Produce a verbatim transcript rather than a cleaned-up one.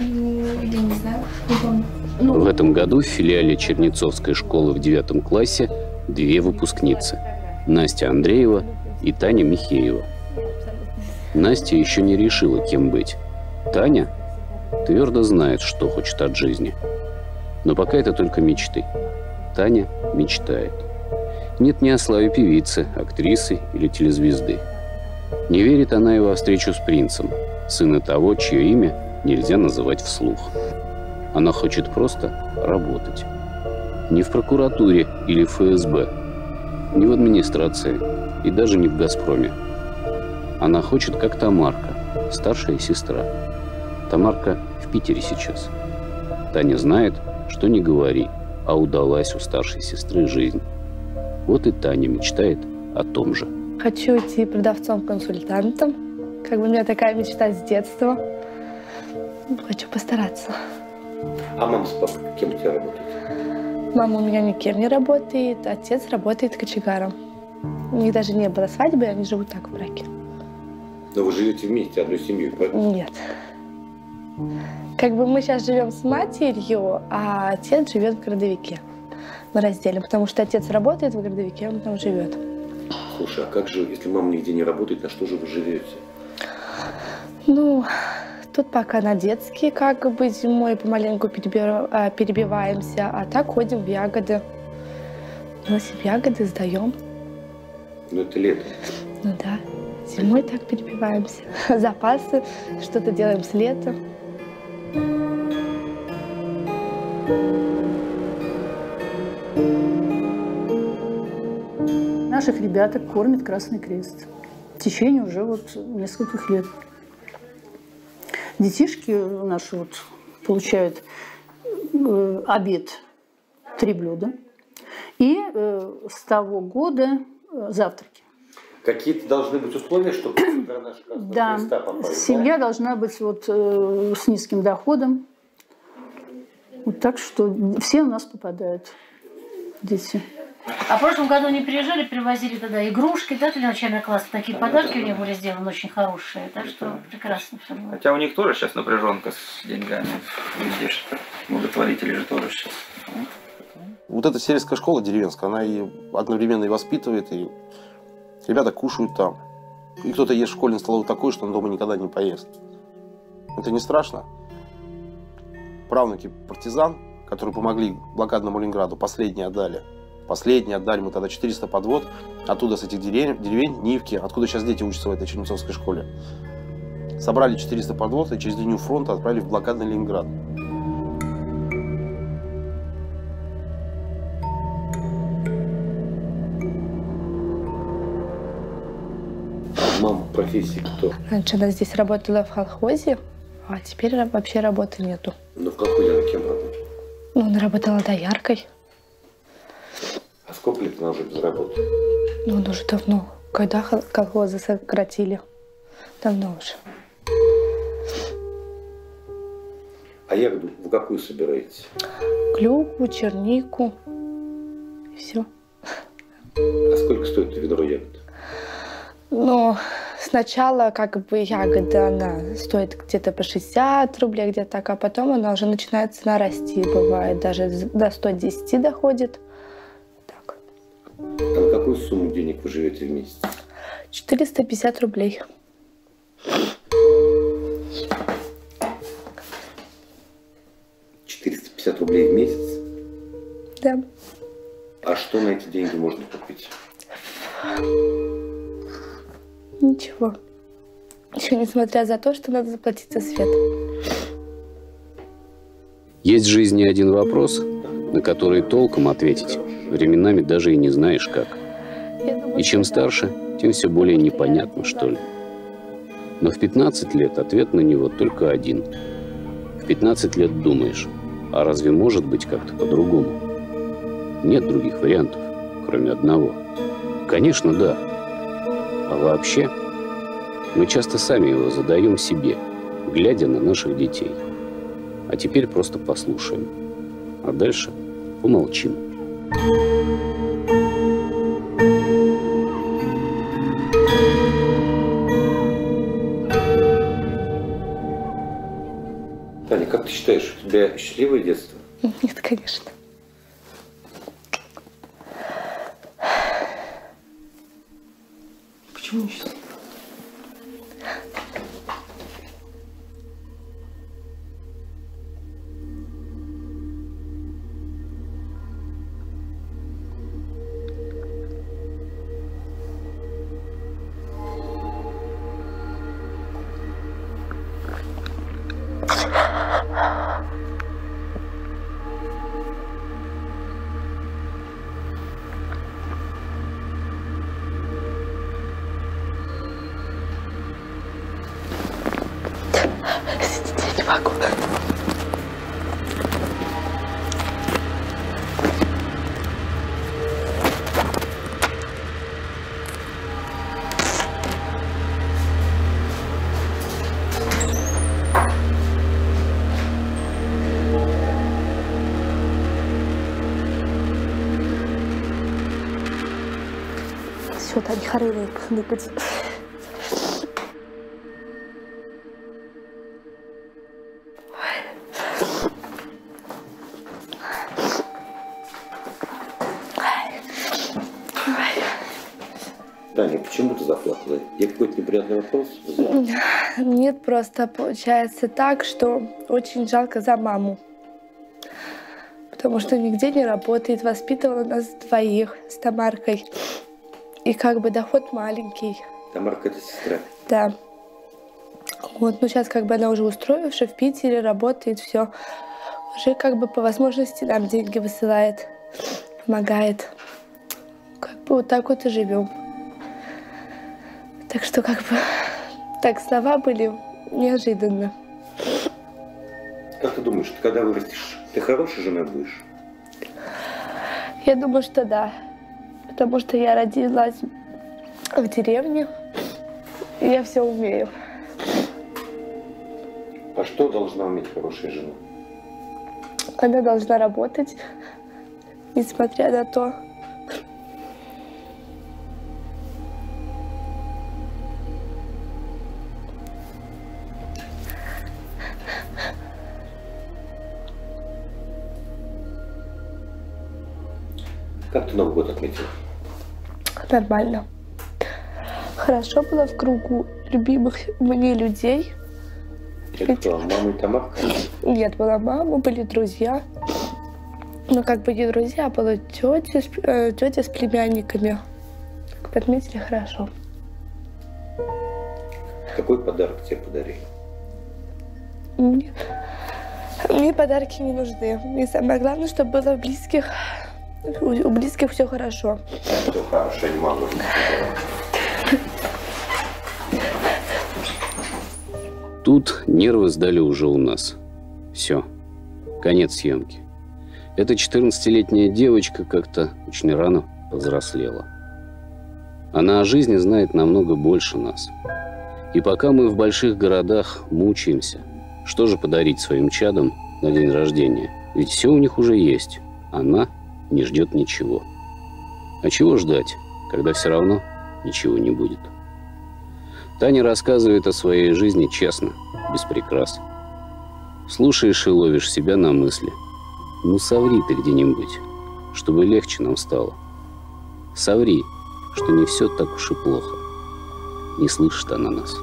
Я не знаю, не помню. Ну... В этом году в филиале Чернецовской школы в девятом классе две выпускницы – Настя Андреева и Таня Михеева. Настя еще не решила, кем быть. Таня твердо знает, что хочет от жизни. Но пока это только мечты. Таня мечтает. Нет ни о славе певицы, актрисы или телезвезды. Не верит она и во встречу с принцем, сына того, чье имя нельзя называть вслух. Она хочет просто работать. Не в прокуратуре или в эф эс бэ, не в администрации и даже не в «Газпроме». Она хочет, как Тамарка, старшая сестра. Тамарка в Питере сейчас. Таня знает, что не говори, а удалась у старшей сестры жизнь. Вот и Таня мечтает о том же. Хочу идти продавцом-консультантом. Как бы у меня такая мечта с детства. Хочу постараться. А мама с папой кем у тебя работают? Мама у меня никем не работает, отец работает кочегаром. У них даже не было свадьбы, они живут так в браке. Но вы живете вместе, одной семьей, правильно? Нет. Как бы мы сейчас живем с матерью, а отец живет в Городовике. Мы разделим, потому что отец работает в Городовике, он там живет. Слушай, а как же, если мама нигде не работает, на что же вы живете? Ну, тут пока на детские, как бы зимой помаленьку перебиваемся, а так ходим в ягоды. Носим ягоды, сдаем. Ну, это лето. Ну да, зимой так перебиваемся. Запасы, что-то делаем с лета. Наших ребяток кормит Красный Крест. В течение уже вот нескольких лет. Детишки наши вот получают э, обед три блюда. И э, с того года э, завтраки. Какие-то должны быть условия, чтобы до наших Красного Да, Креста попали, семья да? должна быть вот, э, с низким доходом. Вот так что все у нас попадают, дети. А в прошлом году они приезжали, привозили тогда игрушки, да, для начального класса. Такие подарки у них были сделаны очень хорошие. Так что прекрасно все было. Хотя у них тоже сейчас напряженка с деньгами. Везде же благотворители же тоже сейчас. Вот эта сельская школа деревенская, она и одновременно и воспитывает, и ребята кушают там. И кто-то ест в школьной столовой такой, что он дома никогда не поест. Это не страшно. Правнуки партизан, которые помогли блокадному Ленинграду, последние отдали. Последние отдали мы тогда четыреста подвод, оттуда с этих деревень, деревень Нивки, откуда сейчас дети учатся в этой Чернецовской школе. Собрали четыреста подвод и через линию фронта отправили в блокадный Ленинград. Мама профессии кто? Раньше она здесь работала в колхозе, а теперь вообще работы нету. Ну в какой она кем работает? Ну, она работала дояркой. А сколько лет она уже без работы? Ну, он уже давно. Когда колхозы сократили? Давно уже. А ягоду вы какую собираете? Клюкву, чернику. И все. А сколько стоит ведро ягод? Ну, сначала как бы ягода, она стоит где-то по шестьдесят рублей, где-то так, а потом она уже начинает цена расти. Бывает, даже до ста десяти доходит. Так. А на какую сумму денег вы живете в месяц? четыреста пятьдесят рублей. четыреста пятьдесят рублей в месяц? Да. А что на эти деньги можно купить? Ничего. Еще несмотря за то, что надо заплатить за свет. Есть в жизни один вопрос, на который толком ответить временами даже и не знаешь как. И чем старше, тем все более непонятно, что ли. Но в пятнадцать лет ответ на него только один. В пятнадцать лет думаешь, а разве может быть как-то по-другому? Нет других вариантов, кроме одного. Конечно, да. А вообще, мы часто сами его задаем себе, глядя на наших детей. А теперь просто послушаем. А дальше помолчим. Таня, Таня, как ты считаешь, у тебя счастливое детство? Нет, конечно. Почему счастливо? Я не могу. Все, Таня, хорыли хныкать. Таня, почему ты заплакала? Я какой-то неприятный вопрос задал? Нет, просто получается так, что очень жалко за маму. Потому что нигде не работает, воспитывала нас двоих с Тамаркой. И как бы доход маленький. Тамарка — это сестра. Да. Вот, ну сейчас как бы она уже устроившая в Питере, работает, все. Уже как бы по возможности нам деньги высылает, помогает. Как бы вот так вот и живем. Так что как бы так слова были неожиданно. Как ты думаешь, ты когда вырастешь, ты хорошей женой будешь? Я думаю, что да. Потому что я родилась в деревне, и я все умею. А что должна уметь хорошая жена? Она должна работать, несмотря на то, Как ты Новый год отметила? нормально. Хорошо было в кругу любимых мне людей. Это кто, мама и Тамарка? Нет, была мама, были друзья. Ну, как бы не друзья, а была тетя, с- э, тетя с племянниками. Как бы отметили хорошо. Какой подарок тебе подарили? Мне, мне подарки не нужны. Мне самое главное, чтобы было у близких, у, у близких все хорошо. Все хорошо, не могу. Тут нервы сдали уже у нас. Все. Конец съемки. Эта четырнадцатилетняя девочка как-то очень рано повзрослела. Она о жизни знает намного больше нас. И пока мы в больших городах мучаемся, что же подарить своим чадам на день рождения? Ведь все у них уже есть. Она не ждет ничего. А чего ждать, когда все равно ничего не будет? Таня рассказывает о своей жизни честно, без прикрас. Слушаешь и ловишь себя на мысли. Ну, соври ты где-нибудь, чтобы легче нам стало. Соври, что не все так уж и плохо. Не слышит она нас.